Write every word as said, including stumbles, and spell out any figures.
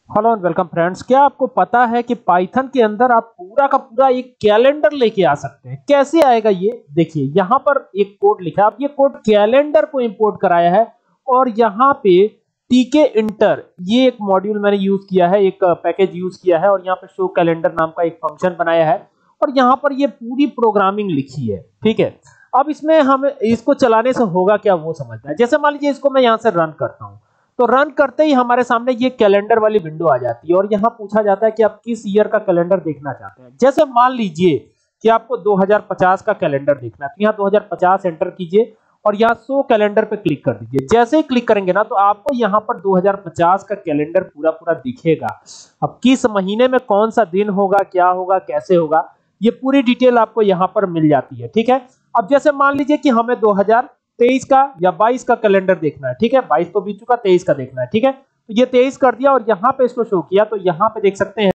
Hello and welcome friends. क्या आपको पता है कि पाइथन के अंदर आप पूरा का पूरा एक कैलेंडर लेके आ सकते हैं? कैसे आएगा ये देखिए, यहाँ पर एक कोड लिखा है। अब ये कोड कैलेंडर को इंपोर्ट कराया है और यहाँ पे टीके इंटर ये एक मॉड्यूल मैंने यूज किया है, एक पैकेज यूज किया है और यहाँ पे शो कैलेंडर नाम का एक फंक्शन बनाया है और यहाँ पर ये पूरी प्रोग्रामिंग लिखी है। ठीक है, अब इसमें हम इसको चलाने से होगा क्या वो समझना है। जैसे मान लीजिए इसको मैं यहाँ से रन करता हूँ तो रन करते ही हमारे सामने ये कैलेंडर वाली विंडो आ जाती है और यहाँ पूछा जाता है कि आप किस ईयर का कैलेंडर देखना चाहते हैं। जैसे मान लीजिए कि आपको दो हज़ार पचास का कैलेंडर देखना है तो यहाँ दो हज़ार पचास एंटर कीजिए और यहाँ शो कैलेंडर पे क्लिक कर दीजिए। जैसे ही क्लिक करेंगे ना तो आपको यहाँ पर दो हज़ार पचास का कैलेंडर पूरा पूरा दिखेगा। अब किस महीने में कौन सा दिन होगा, क्या होगा, कैसे होगा, ये पूरी डिटेल आपको यहाँ पर मिल जाती है। ठीक है, अब जैसे मान लीजिए कि हमें दो हज़ार तेईस का या बाईस का कैलेंडर देखना है। ठीक है, बाईस तो बीत चुका, तेईस का देखना है। ठीक है, तो ये तेईस कर दिया और यहाँ पे इसको शो किया तो यहाँ पे देख सकते हैं